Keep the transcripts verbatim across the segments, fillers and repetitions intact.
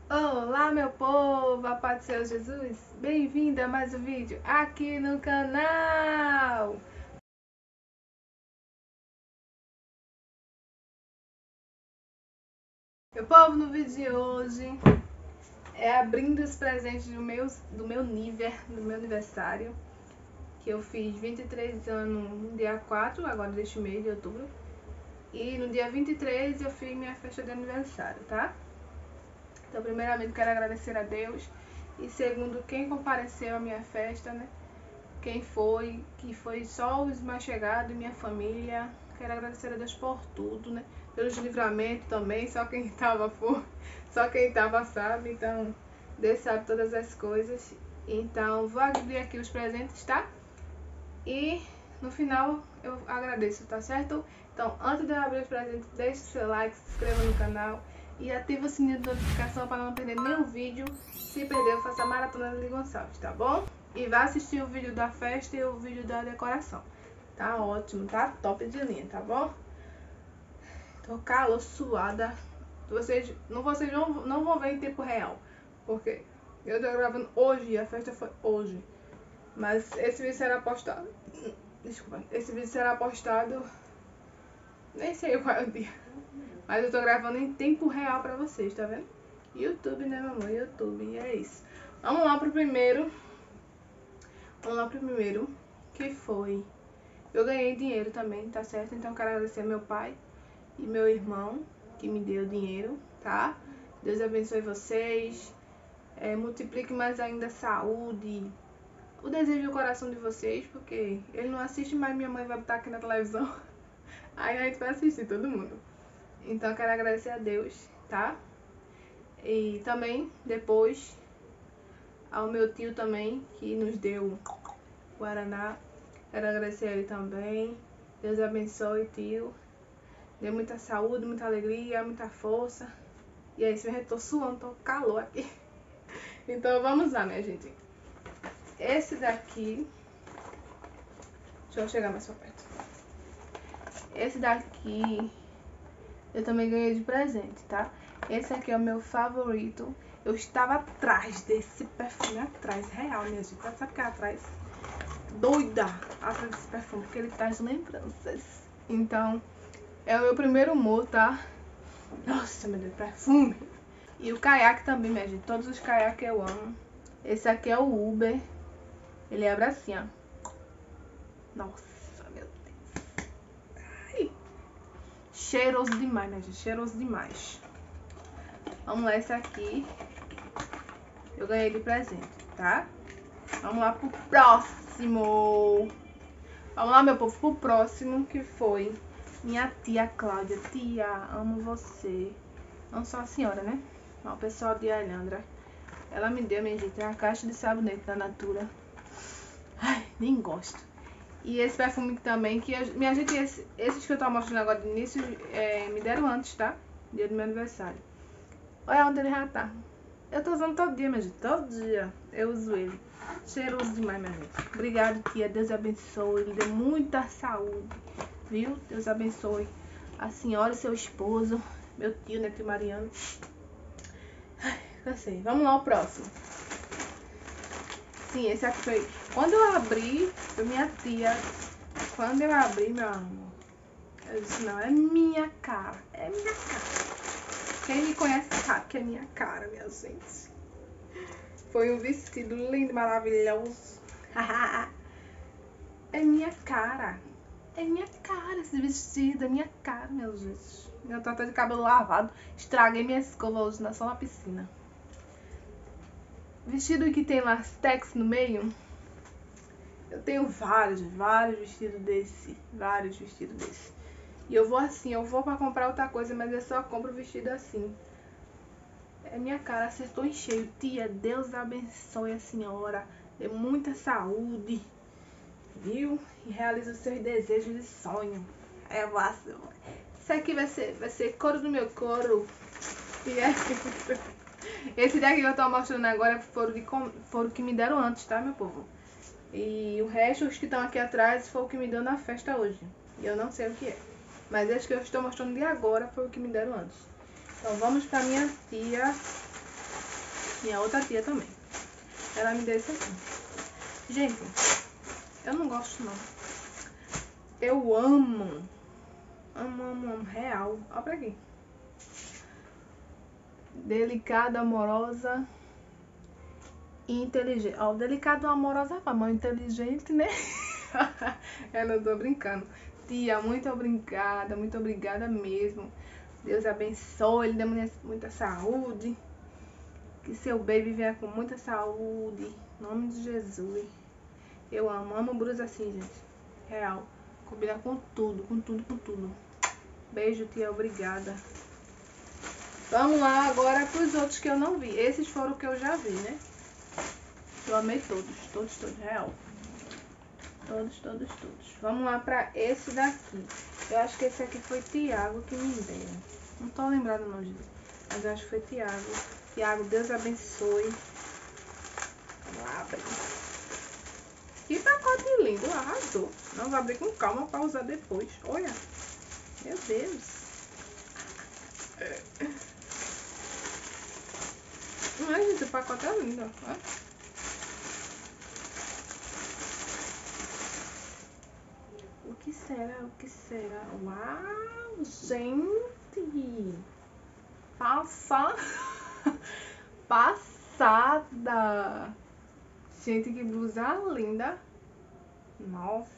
Olá, meu povo, a paz do Senhor Jesus. Bem-vindo a mais um vídeo aqui no canal. Meu povo, no vídeo de hoje é abrindo os presentes do meu, do meu nível, do meu aniversário, que eu fiz vinte e três anos no dia quatro, agora deste mês de outubro. E no dia vinte e três eu fiz minha festa de aniversário, tá? Então, primeiramente, quero agradecer a Deus. E segundo, quem compareceu à minha festa, né? Quem foi, que foi só os mais chegados, minha família. Quero agradecer a Deus por tudo, né? Pelos livramentos também, só quem tava for, só quem tava sabe. Então, Deus sabe todas as coisas. Então, vou abrir aqui os presentes, tá? E no final eu agradeço, tá certo? Então, antes de eu abrir os presentes, deixe o seu like, se inscreva no canal e ative o sininho de notificação para não perder nenhum vídeo. Se perder, eu faço a maratona de Gonçalves, tá bom? E vá assistir o vídeo da festa e o vídeo da decoração. Tá ótimo, tá top de linha, tá bom? Tô calor, suada. Vocês não, vocês não, não vão ver em tempo real, porque eu tô gravando hoje e a festa foi hoje. Mas esse vídeo será postado. Desculpa, esse vídeo será postado. Nem sei qual é o dia. Mas eu tô gravando em tempo real pra vocês, tá vendo? YouTube, né, meu amor? YouTube, e é isso. Vamos lá pro primeiro. Vamos lá pro primeiro. Que foi. Eu ganhei dinheiro também, tá certo? Então eu quero agradecer meu pai e meu irmão que me deu dinheiro, tá? Deus abençoe vocês. É, multiplique mais ainda a saúde, o desejo do coração de vocês, porque ele não assiste, mas minha mãe vai botar aqui na televisão. Aí a gente vai assistir, todo mundo. Então eu quero agradecer a Deus, tá? E também, depois, ao meu tio também, que nos deu Guaraná. Quero agradecer a ele também. Deus abençoe, tio. Dê muita saúde, muita alegria, muita força. E é isso, eu tô suando, tô calor aqui. Então vamos lá, minha gente. Esse daqui... Deixa eu chegar mais pra perto. Esse daqui eu também ganhei de presente, tá? Esse aqui é o meu favorito. Eu estava atrás desse perfume, atrás, real, minha gente. Sabe o que é atrás? Doida atrás desse perfume, porque ele traz lembranças. Então, é o meu primeiro amor, tá? Nossa, meu Deus, perfume. E o caiaque também, minha gente. Todos os caiaques eu amo. Esse aqui é o Uber. Ele abre assim, ó. Nossa, meu Deus. Ai. Cheiroso demais, minha gente. Cheiroso demais. Vamos lá, esse aqui eu ganhei de presente, tá? Vamos lá pro próximo. Vamos lá, meu povo, pro próximo, que foi minha tia Cláudia. Tia, amo você. Não só a senhora, né? O pessoal de Alhandra. Ela me deu, minha gente, uma caixa de sabonete da Natura. Ai, nem gosto. E esse perfume também, que eu, minha gente, esse, esses que eu tô mostrando agora de início, é, me deram antes, tá? Dia do meu aniversário. Olha onde ele já tá. Eu tô usando todo dia, minha gente. Todo dia eu uso ele. Cheiroso demais, minha gente. Obrigado, tia. Deus abençoe. Ele deu muita saúde. Viu? Deus abençoe a senhora e seu esposo. Meu tio, né, tio Mariano. Ai, cansei. Vamos lá, o próximo. Sim, esse aqui foi... Quando eu abri, foi minha tia. Quando eu abri, meu amor, eu disse, não, é minha cara. É minha cara. Quem me conhece sabe que é minha cara, minha gente. Foi um vestido lindo, maravilhoso. É minha cara. É minha cara esse vestido. É minha cara, meu gente. Eu tô até de cabelo lavado. Estraguei minha escova hoje só na piscina. Vestido que tem lastex no meio. Eu tenho vários, vários vestidos desse. Vários vestidos desse. E eu vou assim, eu vou pra comprar outra coisa, mas eu só compro vestido assim. É minha cara, acertou em cheio. Tia, Deus abençoe a senhora. Dê muita saúde. Viu? E realize os seus desejos e sonhos. É fácil. Isso aqui vai ser, vai ser couro do meu couro. E é... Esse daqui que eu tô mostrando agora foram, de, foram que me deram antes, tá, meu povo? E o resto, os que estão aqui atrás, foi o que me deu na festa hoje. E eu não sei o que é. Mas esse que eu estou mostrando de agora foi o que me deram antes. Então vamos pra minha tia. Minha outra tia também. Ela me deu esse aqui. Gente, eu não gosto não. Eu amo. Amo, amo, amo. Real. Olha pra aqui. Delicada, amorosa e inteligente. Ó, delicado, amorosa, mas inteligente, né? Eu não tô brincando. Tia, muito obrigada, muito obrigada mesmo. Deus abençoe, ele dê muita saúde. Que seu baby venha com muita saúde. Em nome de Jesus. Eu amo, amo blusa assim, gente. Real. Combina com tudo, com tudo, com tudo. Beijo, tia, obrigada. Vamos lá agora pros outros que eu não vi. Esses foram que eu já vi, né? Eu amei todos, todos, todos, real. Todos, todos, todos. Vamos lá pra esse daqui. Eu acho que esse aqui foi Tiago que me deu. Não tô lembrada não, gente. Mas eu acho que foi Tiago. Tiago, Deus abençoe. Vamos lá abrir. Que pacote lindo, arrasou. Não, vou abrir com calma pra usar depois. Olha. Meu Deus. Ai, gente, o pacote é lindo, ó. O que será? O que será? Uau, gente! Passa... Passada! Gente, que blusa linda! Nossa!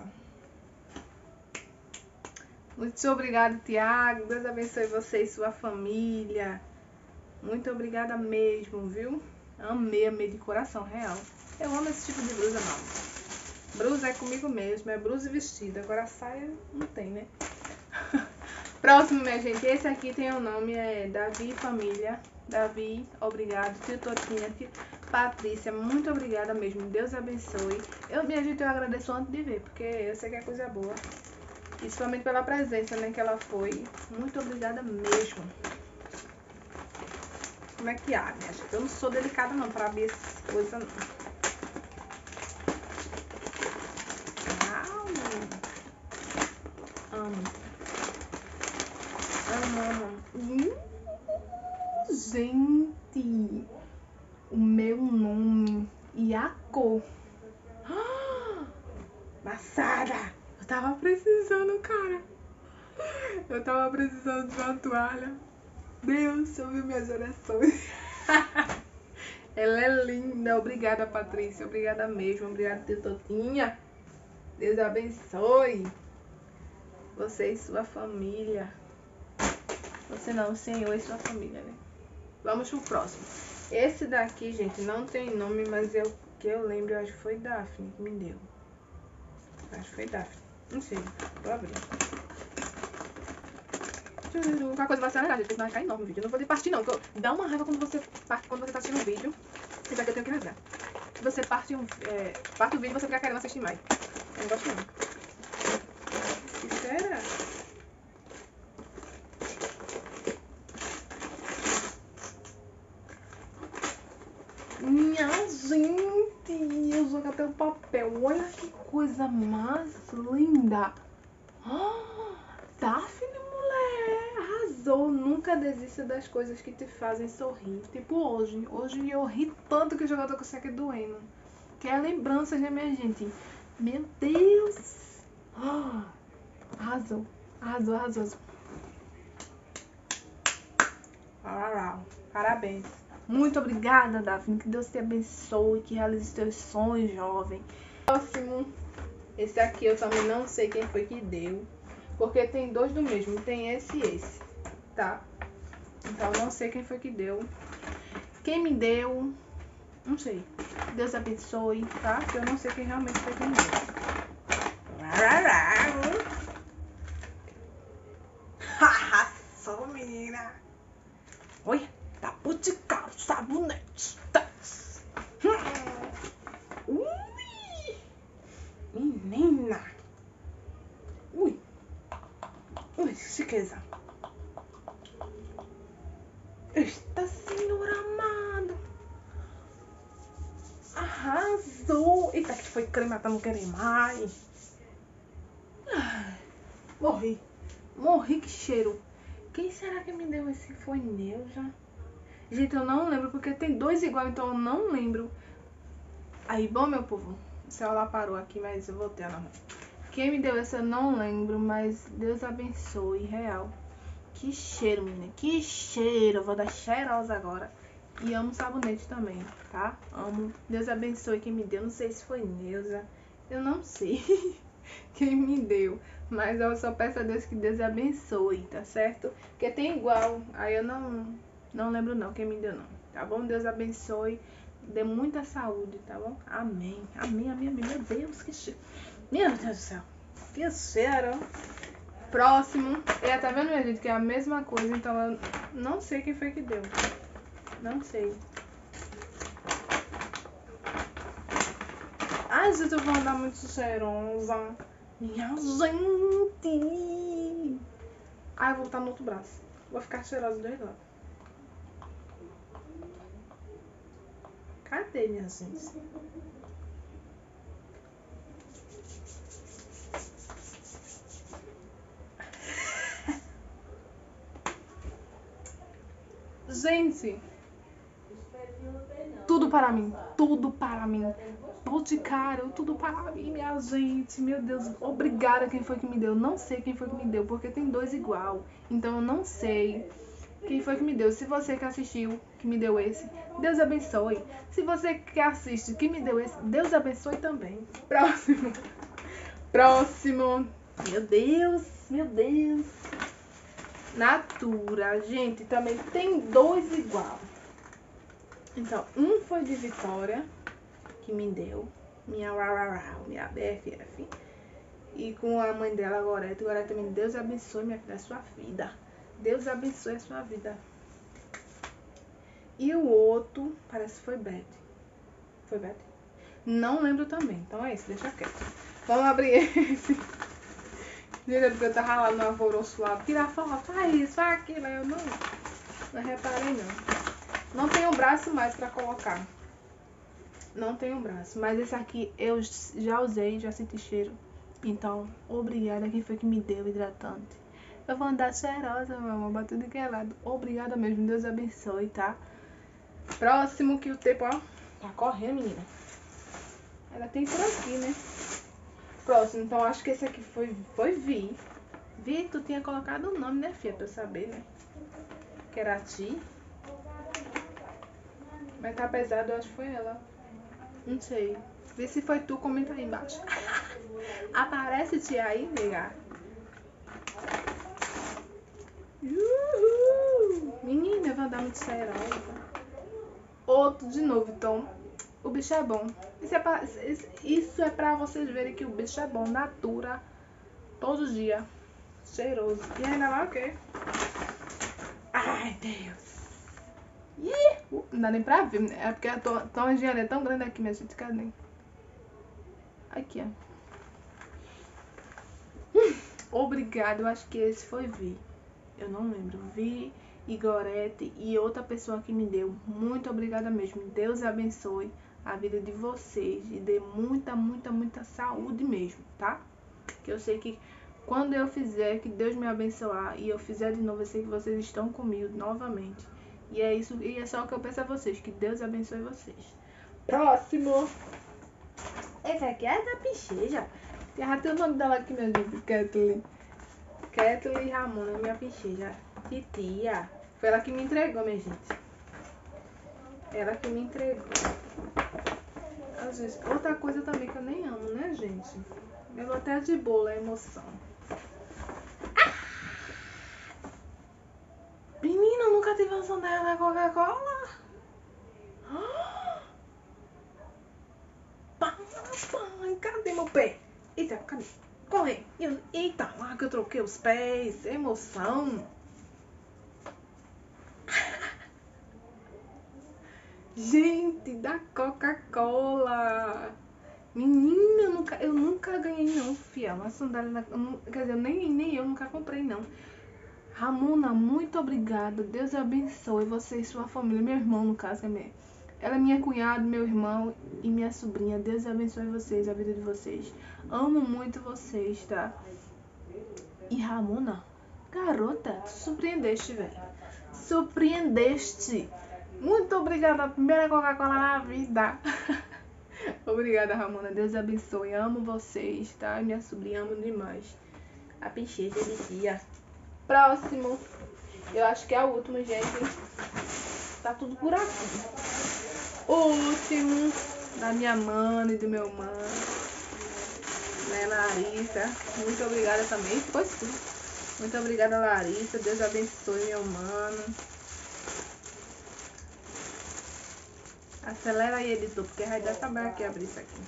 Muito obrigada, Tiago. Deus abençoe você e sua família. Muito obrigada mesmo, viu? Amei, amei de coração, real. Eu amo esse tipo de blusa, não. Blusa é comigo mesmo, é blusa e vestido. Agora a saia não tem, né? Próximo, minha gente. Esse aqui tem o nome, é Davi e Família. Davi, obrigado. Tio Totinha, tio Patrícia, muito obrigada mesmo. Deus abençoe. Eu, minha gente, eu agradeço antes de ver, porque eu sei que é coisa boa. Principalmente pela presença, né, que ela foi. Muito obrigada mesmo. Como é que abre, minha gente? Eu não sou delicada não pra abrir essas coisas não. Uau! Amo. Amo, amo. Hum, gente! O meu nome e a cor. Ah, passada! Eu tava precisando, cara. Eu tava precisando de uma toalha. Deus, ouviu minhas orações. Ela é linda. Obrigada, Patrícia. Obrigada mesmo. Obrigada, tia Totinha. Deus abençoe você e sua família. Você não, o Senhor e sua família, né? Vamos pro próximo. Esse daqui, gente, não tem nome, mas eu que eu lembro, eu acho que foi Daphne que me deu. Acho que foi Daphne. Não sei. Vou abrir. Qualquer coisa vai ser legal, gente, porque senão vai ficar enorme o vídeo. Eu não vou partir não, porque dá uma raiva quando você parte, quando você tá assistindo um vídeo. Isso aqui eu tenho que lembrar. Se você parte, um, é, parte o vídeo, você fica querendo assistir mais. Eu não gosto não. O que será? Minha gente, eu joguei até o papel. Olha que coisa mais linda. Oh, Daphne, mulher, arrasou. Nunca desista das coisas que te fazem sorrir. Tipo hoje. Hoje eu ri tanto que o jogador consegue doendo. Que é lembranças, né, minha gente? Meu Deus. Oh, arrasou. Arrasou, arrasou. Parabéns. Muito obrigada, Daphne. Que Deus te abençoe, que realize os teus sonhos, jovem. Próximo. Esse aqui eu também não sei quem foi que deu. Porque tem dois do mesmo. Tem esse e esse. Tá? Então eu não sei quem foi que deu. Quem me deu... Não sei. Deus abençoe, tá? Porque eu não sei quem realmente foi quem deu. Arrasou, menina. Oi. Tá Boticário, sabonete. Tá. Ui. Menina. Ui. Ui, chiqueza. Esta senhora amada. Arrasou. Eita, que foi crema pra não querer mais. Ai, morri. Morri, que cheiro. Quem será que me deu esse? Foi Neuza? Gente, eu não lembro, porque tem dois igual, então eu não lembro. Aí, bom, meu povo, o celular parou aqui, mas eu voltei a normal. Quem me deu essa eu não lembro, mas Deus abençoe, real. Que cheiro, menina, que cheiro. Eu vou dar cheirosa agora. E amo sabonete também, tá? Amo. Deus abençoe quem me deu. Não sei se foi Neuza. Eu não sei quem me deu. Mas eu só peço a Deus que Deus abençoe, tá certo? Porque tem igual. Aí eu não, não lembro não quem me deu não. Tá bom? Deus abençoe. Dê muita saúde, tá bom? Amém. Amém, amém, amém. Meu Deus, que cheiro. Meu Deus do céu. Que cheiro. Próximo. É, tá vendo, minha gente? Que é a mesma coisa. Então eu não sei quem foi que deu. Não sei. Ai, gente, eu vou andar muito cheirosa. Minha gente. Ai, eu vou botar no outro braço. Vou ficar cheirosa do lado. Cadê, minha gente? Gente, tudo para mim, tudo para mim. Boticário, tudo para mim, minha gente. Meu Deus, obrigada quem foi que me deu. Não sei quem foi que me deu, porque tem dois igual. Então eu não sei quem foi que me deu. Se você que assistiu, que me deu esse, Deus abençoe. Se você que assiste, que me deu esse, Deus abençoe também. Próximo. Próximo. Meu Deus, meu Deus. Natura, gente, também tem dois igual. Então, um foi de Vitória, que me deu, minha rararau, minha B F F. E com a mãe dela, Gorete. Gorete também, Deus abençoe, minha filha, a sua vida. Deus abençoe a sua vida. E o outro, parece que foi Beth. Foi Beth? Não lembro também, então é esse, deixa quieto. Vamos abrir esse. Gente, é porque eu tava lá no alvoroço lá, tirar foto, faz isso, faz aquilo, aí eu não, não reparei não. Não tenho braço mais pra colocar. Não tenho braço, mas esse aqui eu já usei, já senti cheiro. Então, obrigada quem foi que me deu hidratante. Eu vou andar cheirosa, meu amor, pra tudo que é lado. Obrigada mesmo, Deus abençoe, tá? Próximo que o tempo, ó, tá correndo, menina. Ela tem por aqui, né? Próximo, então acho que esse aqui foi, foi Vi. Vi, tu tinha colocado o nome, né, filha? Pra eu saber, né? Que era a Ti. Mas tá pesado, eu acho que foi ela. Não sei. Vê se foi tu, comenta aí embaixo. Aparece-te aí, nega. Uhul. Menina, eu vou dar muito cheirosa. Outro de novo, então. O bicho é bom. Isso é, pra, isso é pra vocês verem que o bicho é bom. Natura. Todo dia. Cheiroso. E ainda vai o quê? Ai, Deus. Ih, não dá nem pra ver. É porque a tonjinha é tão grande aqui, minha gente. Cadê? Aqui, ó. Hum, obrigada. Eu acho que esse foi Vi. Eu não lembro. Vi, Igorete e outra pessoa que me deu. Muito obrigada mesmo. Deus abençoe a vida de vocês e dê muita, muita, muita saúde mesmo, tá? Que eu sei que quando eu fizer, que Deus me abençoar e eu fizer de novo, eu sei que vocês estão comigo novamente. E é isso, e é só o que eu peço a vocês, que Deus abençoe vocês. Próximo! Esse aqui é da Picheja. Já tem o nome dela aqui, minha gente, Kathleen. Kathleen Ramona, minha Picheja. Titia. Foi ela que me entregou, minha gente. Ela que me entregou. Às vezes, outra coisa também que eu nem amo, né, gente? Eu vou até de boa a emoção. Ah! Menina, eu nunca tive uma sandália da Coca-Cola. Ah! Pai, cadê meu pé? Eita, cadê? Corre. Eita, lá que eu troquei os pés. Emoção. Gente, da Coca-Cola. Menina, eu nunca, eu nunca ganhei não, fia. Uma sandália, na, quer dizer, nem, nem eu nunca comprei não. Ramona, muito obrigada. Deus abençoe você e sua família. Meu irmão, no caso, é minha. Ela é minha cunhada, meu irmão e minha sobrinha. Deus abençoe vocês, a vida de vocês. Amo muito vocês, tá? E Ramona, garota, tu surpreendeste, velho. Surpreendeste. Muito obrigada, a primeira Coca-Cola na vida. Obrigada, Ramona. Deus abençoe. Amo vocês, tá? Minha sobrinha amo demais. A princesa de dia. Próximo. Eu acho que é o último, gente. Tá tudo por aqui. O último da minha mana e do meu mano. Né, Larissa. Muito obrigada também. Foi tudo. Muito obrigada, Larissa. Deus abençoe, meu mano. Acelera aí, editor, porque vai dar trabalho aqui abrir isso aqui.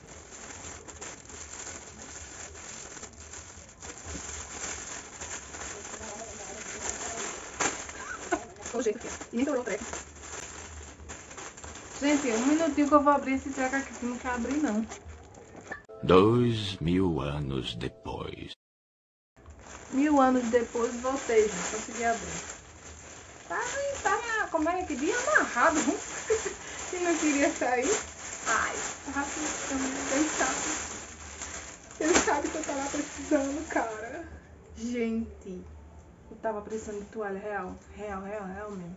O jeito aqui. E entrou o treco. Gente, um minutinho que eu vou abrir esse treco aqui, que não quer abrir, não. Dois mil anos depois. Mil anos depois, voltei, gente. Consegui abrir. Tá, tá, como é que dia amarrado, e não queria sair. Ai, tava precisando, ele sabe. Ele sabe que eu tava precisando, cara. Gente, eu tava precisando de toalha real. Real, real, real mesmo.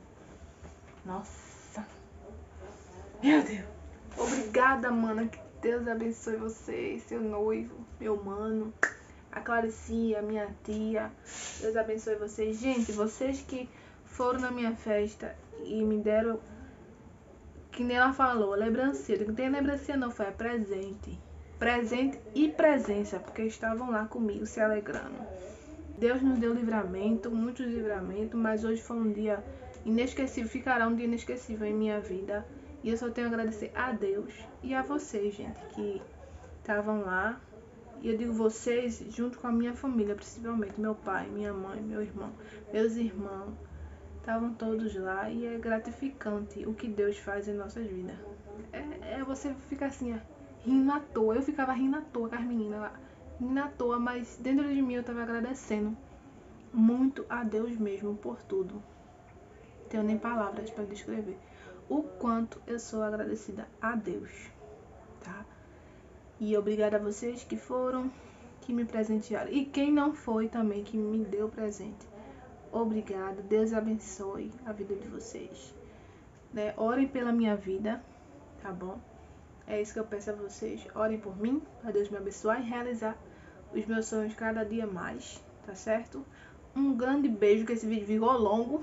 Nossa. Meu Deus. Obrigada, mana. Que Deus abençoe vocês, seu noivo, meu mano. A Claricinha, minha tia. Deus abençoe vocês. Gente, vocês que foram na minha festa e me deram, que nem ela falou, lembrancinha. Não tem lembrancinha não, foi presente. Presente e presença, porque estavam lá comigo se alegrando. Deus nos deu livramento, muitos livramentos, mas hoje foi um dia inesquecível, ficará um dia inesquecível em minha vida. E eu só tenho a agradecer a Deus e a vocês, gente, que estavam lá. E eu digo vocês, junto com a minha família, principalmente meu pai, minha mãe, meu irmão, meus irmãos. Estavam todos lá e é gratificante o que Deus faz em nossas vidas. É, é você fica assim, ó, rindo à toa. Eu ficava rindo à toa com as meninas lá, rindo à toa, mas dentro de mim eu estava agradecendo muito a Deus mesmo por tudo. Não tenho nem palavras para descrever o quanto eu sou agradecida a Deus, tá? E obrigada a vocês que foram, que me presentearam. E quem não foi também, que me deu presente. Obrigada, Deus abençoe a vida de vocês, né? Orem pela minha vida, tá bom? É isso que eu peço a vocês. Orem por mim, para Deus me abençoar e realizar os meus sonhos cada dia mais, tá certo? Um grande beijo, que esse vídeo ficou longo.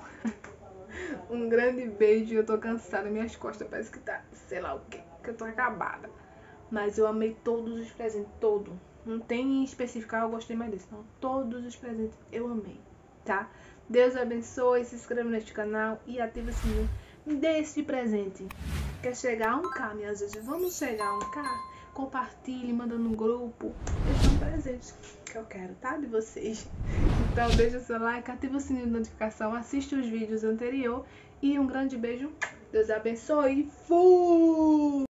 Um grande beijo, eu tô cansada, minhas costas parece que tá, sei lá o que, que eu tô acabada. Mas eu amei todos os presentes, todo. Não tem em especificar, eu gostei mais desse, não. Todos os presentes eu amei, tá? Deus abençoe, se inscreva neste canal e ativa o sininho. Me dê esse presente. Quer chegar a um K, minhas vezes? Vamos chegar a um K? Compartilhe, manda no grupo. Esse é um presente que eu quero, tá? De vocês. Então deixa o seu like, ativa o sininho de notificação, assiste os vídeos anteriores. E um grande beijo. Deus abençoe. Fui!